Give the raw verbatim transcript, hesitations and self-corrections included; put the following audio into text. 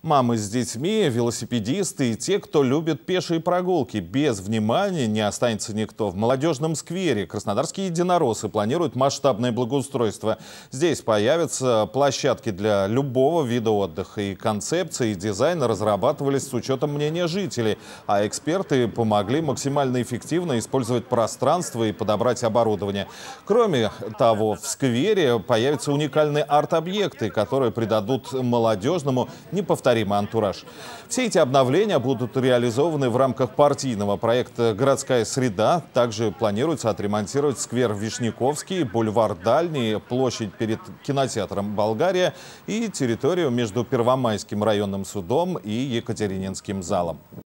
Мамы с детьми, велосипедисты и те, кто любит пешие прогулки. Без внимания не останется никто. В молодежном сквере краснодарские единороссы планируют масштабное благоустройство. Здесь появятся площадки для любого вида отдыха. И концепции, и дизайн разрабатывались с учетом мнения жителей. А эксперты помогли максимально эффективно использовать пространство и подобрать оборудование. Кроме того, в сквере появятся уникальные арт-объекты, которые придадут молодежному неповторимый антураж. Все эти обновления будут реализованы в рамках партийного проекта «Городская среда». Также планируется отремонтировать сквер Вишняковский, бульвар Дальний, площадь перед кинотеатром «Болгария» и территорию между Первомайским районным судом и Екатерининским залом.